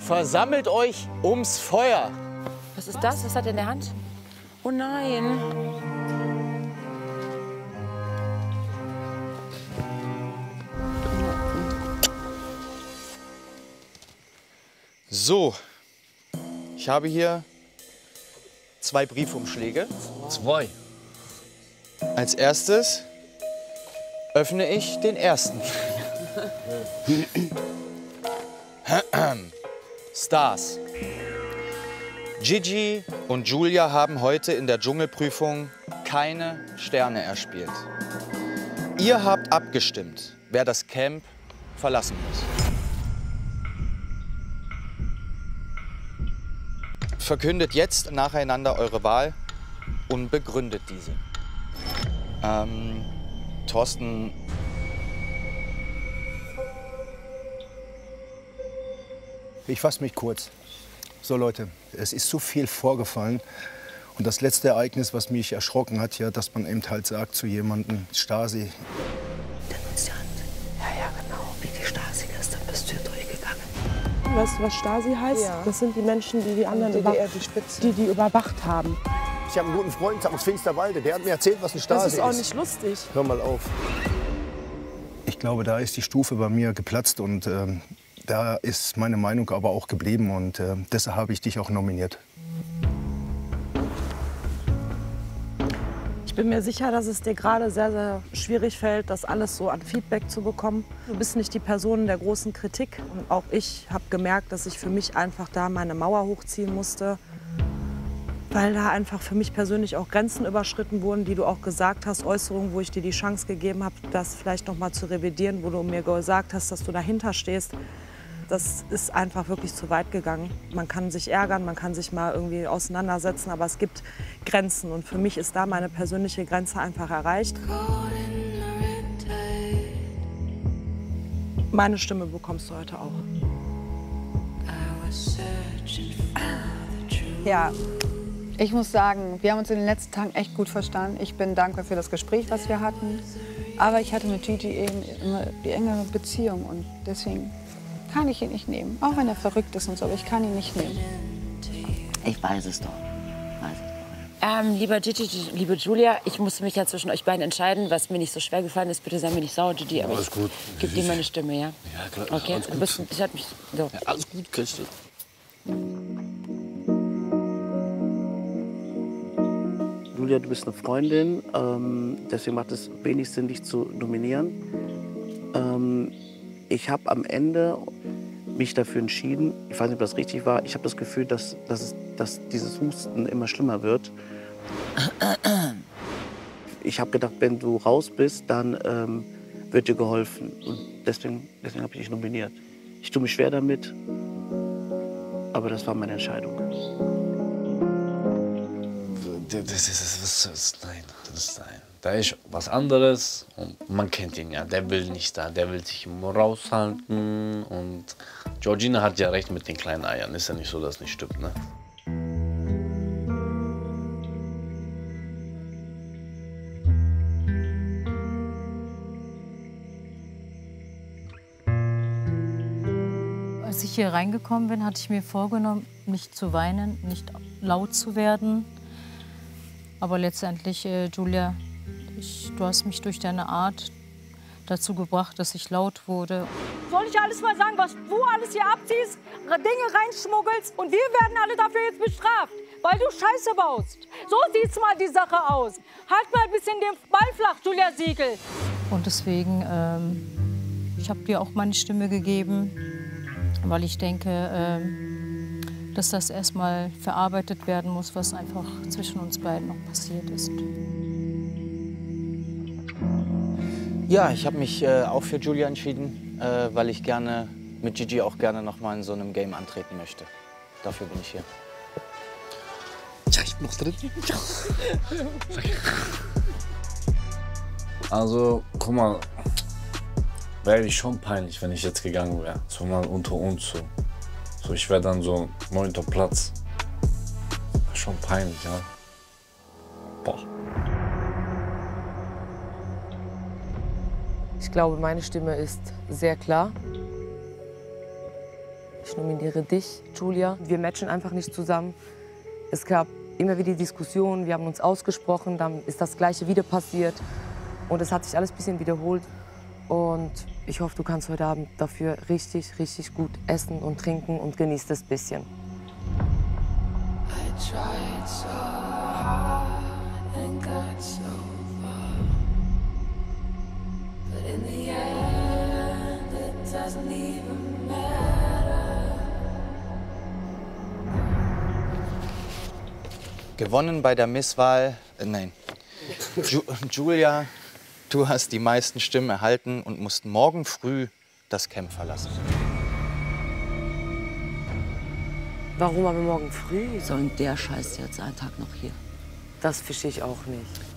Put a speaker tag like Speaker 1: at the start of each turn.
Speaker 1: versammelt euch ums Feuer.
Speaker 2: Was ist das? Was hat er in der Hand? Oh nein.
Speaker 1: So, ich habe hier 2 Briefumschläge.
Speaker 3: 2.
Speaker 1: Als erstes öffne ich den ersten. Stars. Gigi und Julia haben heute in der Dschungelprüfung keine Sterne erspielt. Ihr habt abgestimmt, wer das Camp verlassen muss. Verkündet jetzt nacheinander eure Wahl und begründet diese. Thorsten.
Speaker 4: Ich fasse mich kurz. So Leute, es ist so viel vorgefallen. Und das letzte Ereignis, was mich erschrocken hat, ja, dass man eben halt sagt zu jemandem, Stasi.
Speaker 5: Denunziant. Ja, genau. Wie die Stasi ist, dann bist du ja durchgegangen.
Speaker 6: Weißt du, was Stasi heißt? Ja. Das sind die Menschen, die die anderen die überwacht haben.
Speaker 4: Ich habe einen guten Freund aus Finsterwalde, der hat mir erzählt, was eine Stasi ist.
Speaker 6: Das ist auch nicht lustig.
Speaker 4: Hör mal auf. Ich glaube, da ist die Stufe bei mir geplatzt und da ist meine Meinung aber auch geblieben und deshalb habe ich dich auch nominiert.
Speaker 6: Ich bin mir sicher, dass es dir gerade sehr, sehr schwierig fällt, das alles so an Feedback zu bekommen. Du bist nicht die Person der großen Kritik. Und auch ich habe gemerkt, dass ich für mich einfach da meine Mauer hochziehen musste. Weil da einfach für mich persönlich auch Grenzen überschritten wurden, die du auch gesagt hast, Äußerungen, wo ich dir die Chance gegeben habe, das vielleicht noch mal zu revidieren, wo du mir gesagt hast, dass du dahinter stehst. Das ist einfach wirklich zu weit gegangen. Man kann sich ärgern, man kann sich mal irgendwie auseinandersetzen, aber es gibt Grenzen. Und für mich ist da meine persönliche Grenze einfach erreicht. Meine Stimme bekommst du heute auch.
Speaker 7: Ja, ich muss sagen, wir haben uns in den letzten Tagen echt gut verstanden. Ich bin dankbar für das Gespräch, was wir hatten. Aber ich hatte mit Gigi eben immer die engere Beziehung und deswegen kann ich ihn nicht nehmen. Auch wenn er verrückt ist und so, aber ich kann ihn nicht nehmen.
Speaker 5: Ich weiß es doch.
Speaker 2: Lieber Gigi, liebe Julia, ich musste mich ja zwischen euch beiden entscheiden, was mir nicht so schwer gefallen ist. Bitte sei mir nicht sauer, Gigi, aber
Speaker 3: alles gut.
Speaker 2: Ich gebe dir meine Stimme, ja?
Speaker 3: Ja, klar.
Speaker 2: Okay,
Speaker 3: Alles gut.
Speaker 2: du bist, ich hab mich, so.
Speaker 3: Ja, alles gut, Christel.
Speaker 8: Julia, du bist eine Freundin, deswegen macht es wenig Sinn, dich zu nominieren. Ich habe am Ende mich dafür entschieden, ich weiß nicht, ob das richtig war, ich habe das Gefühl, dass dieses Husten immer schlimmer wird. Ich habe gedacht, wenn du raus bist, dann wird dir geholfen. Und deswegen habe ich dich nominiert. Ich tue mich schwer damit, aber das war meine Entscheidung.
Speaker 3: Nein. Da ist was anderes und man kennt ihn ja. Der will nicht da, der will sich immer raushalten. Und Georgina hat ja recht mit den kleinen Eiern. Ist ja nicht so, dass es nicht stimmt, ne?
Speaker 9: Als ich hier reingekommen bin, hatte ich mir vorgenommen, nicht zu weinen, nicht laut zu werden. Aber letztendlich, Julia, du hast mich durch deine Art dazu gebracht, dass ich laut wurde.
Speaker 10: Soll ich alles mal sagen, was du alles hier abziehst, Dinge reinschmuggelst und wir werden alle dafür jetzt bestraft, weil du Scheiße baust. So sieht's mal die Sache aus. Halt mal ein bisschen den Ball flach, Julia Siegel.
Speaker 9: Und deswegen, ich habe dir auch meine Stimme gegeben, weil ich denke, dass das erstmal verarbeitet werden muss, was einfach zwischen uns beiden noch passiert ist.
Speaker 1: Ja, ich habe mich auch für Julia entschieden, weil ich gerne mit Gigi auch gerne noch mal in so einem Game antreten möchte. Dafür bin ich hier.
Speaker 3: Ja, ich bin noch drin. Also, guck mal, wäre ich schon peinlich, wenn ich jetzt gegangen wäre. So mal unter uns so. So, ich wäre dann so 9. Platz. Schon peinlich, ja. Boah.
Speaker 11: Ich glaube, meine Stimme ist sehr klar. Ich ich nominiere dich, Giulia. Wir matchen einfach nicht zusammen. Es gab immer wieder Diskussionen, wir haben uns ausgesprochen, dann ist das Gleiche wieder passiert. Und es hat sich alles ein bisschen wiederholt. Und ich hoffe, du kannst heute Abend dafür richtig, richtig gut essen und trinken und genießt es ein bisschen.
Speaker 1: Gewonnen bei der Misswahl, nein. Giulia, du hast die meisten Stimmen erhalten und musst morgen früh das Camp verlassen.
Speaker 11: Warum aber morgen früh?
Speaker 2: So, und der scheißt jetzt einen Tag noch hier.
Speaker 11: Das verstehe ich auch nicht.